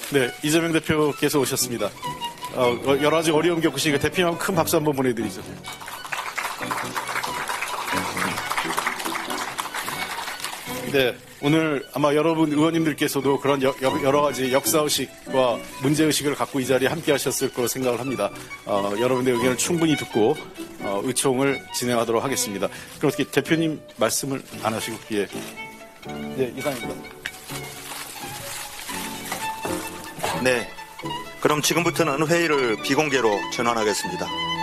네, 이재명 대표께서 오셨습니다. 여러 가지 어려움 겪으시니까 대표님 큰 박수 한번 보내드리죠. 네, 오늘 아마 여러분 의원님들께서도 그런 여러 가지 역사의식과 문제의식을 갖고 이 자리에 함께 하셨을 거로 생각을 합니다. 여러분의 의견을 충분히 듣고 의총을 진행하도록 하겠습니다. 그럼 어떻게 대표님 말씀을 안 하시고 예. 네, 이상입니다. 네, 그럼 지금부터는 회의를 비공개로 전환하겠습니다.